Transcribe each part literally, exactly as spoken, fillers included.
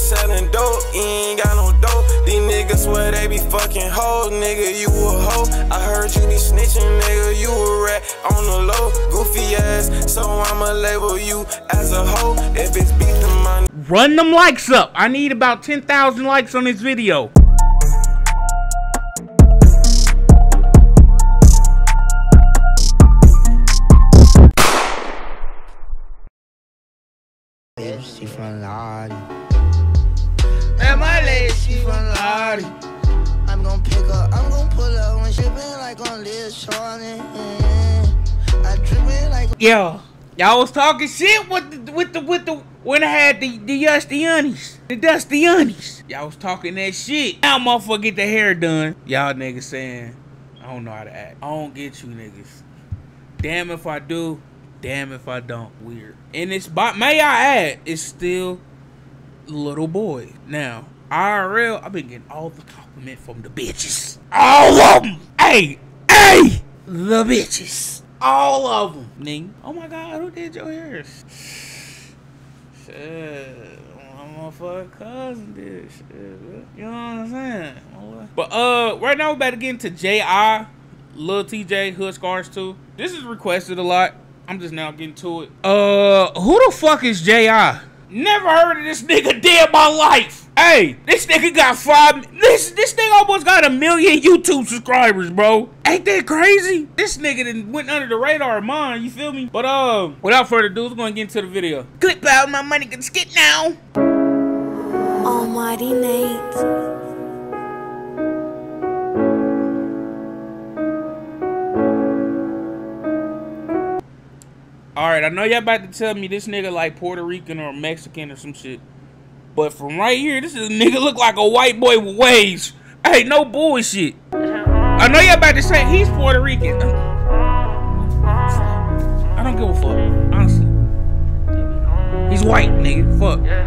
selling dope, you ain't got no dope. These niggas swear they be fucking hoes, nigga, you a hoe. I heard you be snitching, nigga, you a rat on the low. Goofy ass, so I'ma label you as a hoe. If it's beef, then my... Run them likes up. I need about ten thousand likes on this video. She from Lottie. And my lady, she from Lottie. I'm gonna pick up, I'm gonna pull up when shipping like on this shorty. I drip it like. Yo, y'all was talking shit with the with the with the when I had the the Dustianis, the Dustianis. Y'all was talking that shit. Now motherfucker get the hair done. Y'all niggas saying I don't know how to act. I don't get you niggas. Damn if I do. Damn if I don't. Weird. And it's, but may I add, it's still little boy. Now, I R L, I've been getting all the compliment from the bitches. All of them. Hey, hey, the bitches. All of them. Ning. Oh my God, who did your hair? Shit. My motherfucking cousin did shit. You know what I'm saying? But uh, right now we're about to get into J I, Lil T J, Hood Scars two. This is requested a lot. I'm just now getting to it. Uh, who the fuck is J I? Never heard of this nigga day in my life. Hey, this nigga got five. This this nigga almost got a million YouTube subscribers, bro. Ain't that crazy? This nigga done went under the radar of mine. You feel me? But uh, without further ado, we're gonna get into the video. Clip out, my money can skip now. Almighty Nate. Alright, I know y'all about to tell me this nigga like Puerto Rican or Mexican or some shit. But from right here, this is a nigga look like a white boy with waves. Hey, no bullshit. I know y'all about to say he's Puerto Rican. I don't give a fuck, honestly. He's white, nigga.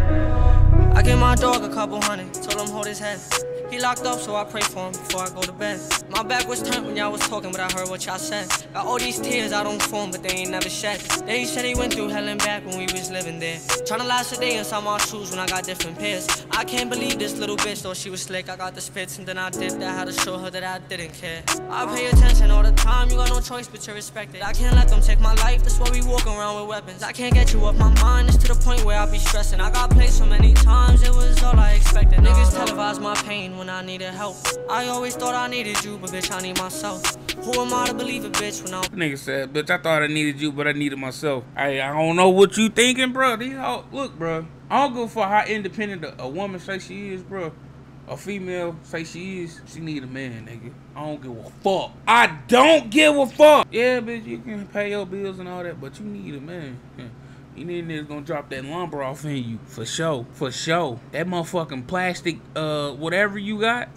Fuck. I gave my dog a couple hundred, told him hold his head. He locked up, so I pray for him before I go to bed. My back was turned when y'all was talking, but I heard what y'all said. Got all these tears out on phone, but they ain't never shed. Then he said he went through hell and back when we was living there. Tryna last a day inside my shoes when I got different pairs. I can't believe this little bitch thought she was slick. I got the spits and then I dipped. I had to show her that I didn't care. I pay attention all the time, you got no choice but to respect it. I can't let them take my life, that's why we walk around with weapons. I can't get you off my mind, it's to the point where I be stressing. I got played so many times, it was all I expected. Niggas televise my pain when I needed help. I always thought I needed you, but bitch, I need myself. Who am I to believe a bitch when I'm... Nigga said, bitch, I thought I needed you, but I needed myself. Hey, I don't know what you thinking, bro. These all, look, bro. I don't go for how independent a, a woman say she is, bro. A female say she is, she need a man, nigga. I don't give a fuck. I don't give a fuck. Yeah, bitch, you can pay your bills and all that, but you need a man. You need niggas gonna drop that lumber off in you. For sure. For sure. That motherfucking plastic, uh, whatever you got.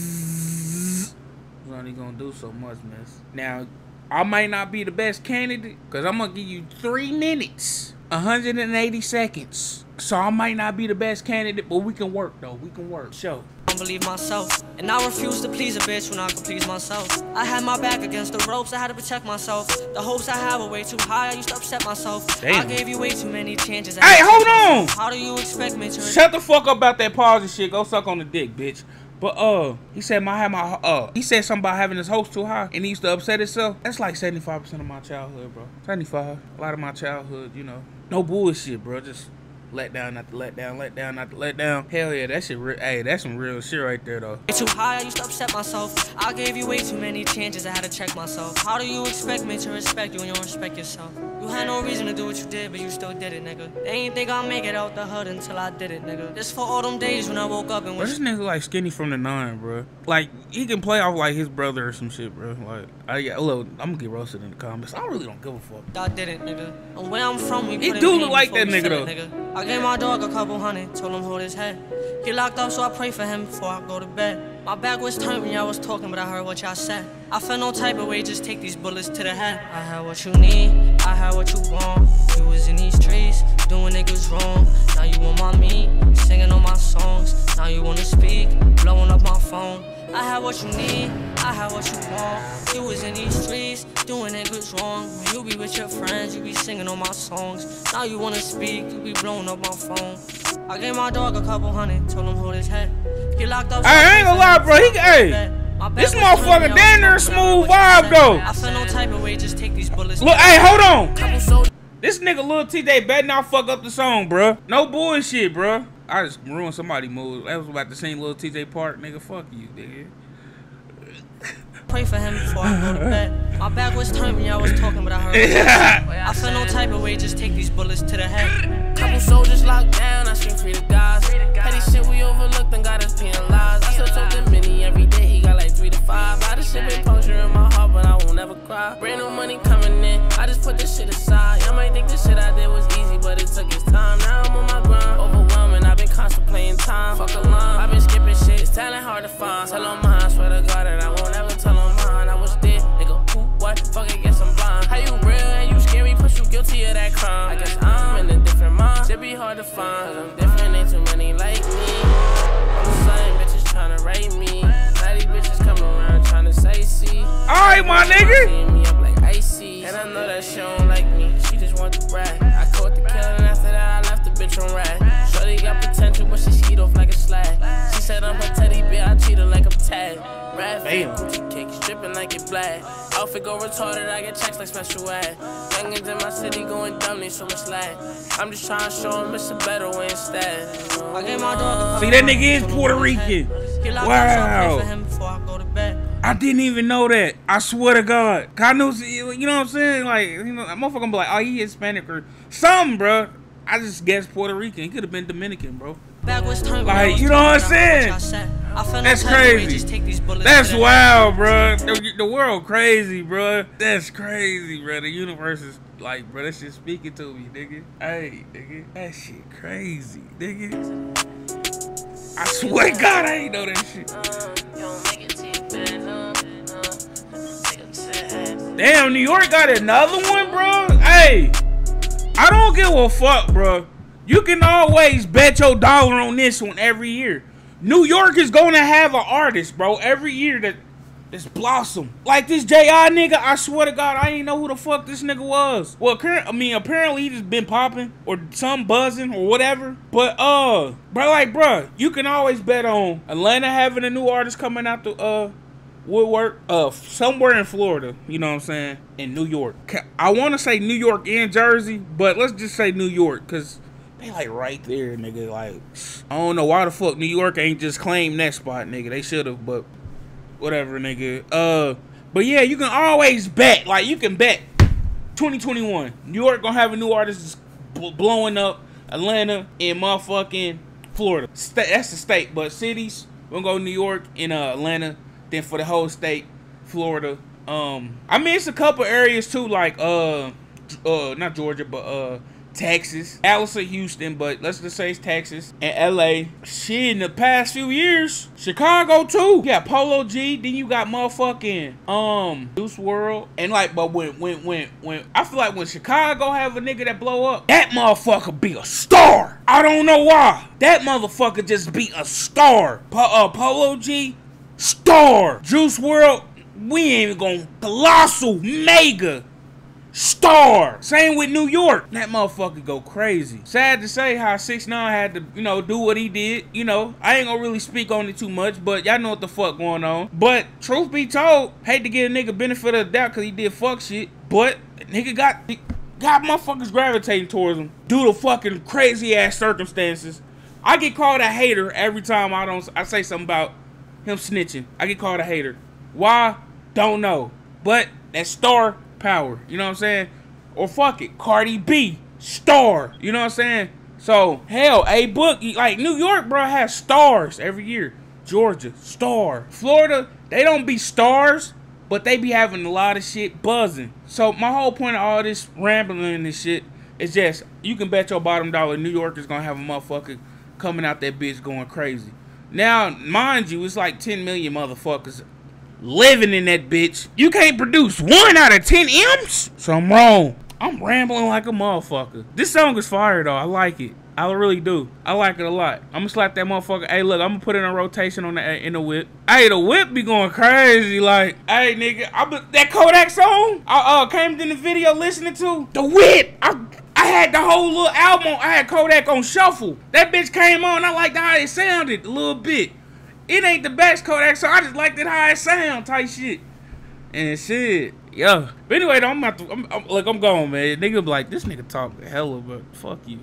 Zzz, it's only gonna do so much, miss. Now, I might not be the best candidate, because I'm gonna give you three minutes. one hundred eighty seconds. So I might not be the best candidate, but we can work, though. We can work. Show. I don't believe myself, and I refuse to please a bitch when I can please myself. I had my back against the ropes, I had to protect myself. The hopes I had were way too high, I used to upset myself. Damn. I gave you way too many chances. Hey, hold on! How do you expect me to... Shut the fuck up about that pause and shit. Go suck on the dick, bitch. But, uh, he said my, had my, uh, he said something about having his hopes too high, and he used to upset himself. That's like seventy-five percent of my childhood, bro. seventy-five. A lot of my childhood, you know. No bullshit, bro. Just... let down, not to let down, let down, not to let down. Hell yeah, that shit, re hey, that's some real shit right there, though. Too high, I used to upset myself. I gave you way too many chances, I had to check myself. How do you expect me to respect you when you don't respect yourself? You had no reason to do what you did, but you still did it, nigga. They ain't think I'd make it out the hood until I did it, nigga. This for all them days when I woke up and was... Bro, this nigga like Skinny from the Nine, bro. Like, he can play off like his brother or some shit, bro. Like, I, yeah, look, I'm gonna get roasted in the comments. I really don't give a fuck. I did it, nigga. And where I'm from, we He do look like that nigga, though. Nigga. I gave my dog a couple hundred, told him hold his head. He locked up, so I pray for him before I go to bed. My back was turned when y'all was talking, but I heard what y'all said. I felt no type of way, just take these bullets to the head. I had what you need, I had what you want. You was in these streets, doing niggas wrong. Now you on my meat, singing on my songs. Now you wanna speak, blowing up my phone. I had what you need, I had what you want. You was in these streets, doing niggas wrong. When you be with your friends, you be singing on my songs. Now you wanna speak, you be blowing up my phone. I gave my dog a couple hundred, told him hold his head. He locked up. I ain't gonna lie, bro. He, hey, this motherfucker damn near a smooth vibe though. I feel no type of way, just take these bullets. Look, hey, hold on. This nigga Lil T J better not fuck up the song, bro. No bullshit, bro. I just ruined somebody's mood. I was about to sing Lil T J part, nigga. Fuck you, nigga. Pray for him before I go to bed. My back was turned when y'all was talking, but I heard I feel no type of way, just take these bullets to the head. Couple soldiers locked down, I scream free to guys. Petty shit we overlooked and got us penalized. I still talk to Minnie every day, he got like three to five. A lot of shit been puncture in my heart, but I won't ever cry. Brand new money coming in, I just put this shit aside. Y'all might think this shit I did was easy, but it took its time. Now I'm on my grind, overwhelming, I've been contemplating time. Fuck a line, I've been skipping shit, it's talent hard to find. Tell on mine, swear to God that I won't ever tell on mine. I was dead, nigga, who, what, fuck it, guess I'm blind. How you real and you scary, push you guilty of that crime. I guess I'm in a different mind, it be hard to find. Cause I'm different, ain't too many like me. I'm the same bitches tryna rate me. Now these bitches come around tryna say see. Alright, my nigga. Seeing me up like icy. And I know that she don't like me, she just want the brag. I caught the kill and after that I left the bitch on rag. Shorty got potential but she skied off like a slag. She said I'm her teddy bear, I treat her like I'm Tag. Rad fake, Gucci cake, stripping like it black. Outfit go retarded, I get checks like special ed. Youngins in my city going dumb, need so much lag. I'm just trying to show him it's a better way instead. I gave my dog a See, that nigga is Puerto Rican. Wow. for him before I go to bed. I didn't even know that. I swear to God. I knew, you know what I'm saying? Like, you know, that motherfucker gonna be like, oh, he Hispanic or something, bro. I just guessed Puerto Rican. He could have been Dominican, bro. Like, you know what I'm saying? That's crazy. That's wild, bro. The, the world crazy, bro. That's crazy, bro. The universe is like, bro, that shit speaking to me, nigga. Hey, nigga. That shit crazy, nigga. I swear to God, I ain't know that shit. Damn, New York got another one, bro? Hey, I don't give a fuck, bro. You can always bet your dollar on this one every year. New York is going to have an artist, bro, every year that that's blossom. Like this J I nigga, I swear to God, I ain't know who the fuck this nigga was. Well, I mean, apparently he just been popping or some buzzing or whatever. But, uh, bro, like, bro, you can always bet on Atlanta having a new artist coming out the, uh, woodwork, uh, somewhere in Florida, you know what I'm saying, in New York. I want to say New York and Jersey, but let's just say New York, because they like right there, nigga. Like, I don't know why the fuck New York ain't just claimed that spot, nigga. They should have, but whatever, nigga. Uh, but yeah, you can always bet. Like, you can bet twenty twenty-one. New York gonna have a new artist blowing up. Atlanta and motherfucking Florida. That's the state, but cities, we're gonna go New York and uh, Atlanta. Then for the whole state, Florida. Um, I mean, it's a couple areas too, like uh, uh, not Georgia, but uh. Texas, Dallas or Houston, but let's just say it's Texas and L A. Shit, in the past few years, Chicago too. You got Polo G, then you got motherfucking um Juice world, and like, but when when when when I feel like when Chicago have a nigga that blow up, that motherfucker be a star. I don't know why. That motherfucker just be a star. Po uh, Polo G, star. Juice world, we ain't even gonna colossal mega. Star. Same with New York. That motherfucker go crazy. Sad to say how six nine had to, you know, do what he did. You know, I ain't gonna really speak on it too much, but y'all know what the fuck going on. But truth be told, hate to give a nigga benefit of the doubt because he did fuck shit, but the nigga got, got motherfuckers gravitating towards him due to fucking crazy ass circumstances. I get called a hater every time I don't, I say something about him snitching. I get called a hater. Why? Don't know. But that star power, you know what I'm saying? Or fuck it, Cardi B, star, you know what I'm saying? So, hell, A Book, like New York, bro, has stars every year. Georgia, star. Florida, they don't be stars, but they be having a lot of shit buzzing. So, my whole point of all this rambling and this shit is just, you can bet your bottom dollar New York is gonna have a motherfucker coming out that bitch going crazy. Now, mind you, it's like ten million motherfuckers living in that bitch. You can't produce one out of ten M's? So I'm wrong. I'm rambling like a motherfucker. This song is fire though. I like it. I really do. I like it a lot. I'm gonna slap that motherfucker. Hey, look, I'm gonna put it on rotation on the in the whip. Hey, the whip be going crazy. Like, hey, nigga, I that Kodak song I uh, came in the video listening to. The whip. I, I had the whole little album. I had Kodak on shuffle. That bitch came on. I liked how it sounded a little bit. It ain't the best Kodak, so I just liked it how it sound type shit. And shit, yeah. But anyway, though, I'm about to, I'm, I'm, look, I'm gone, man. Nigga be like, this nigga talk hella, but fuck you.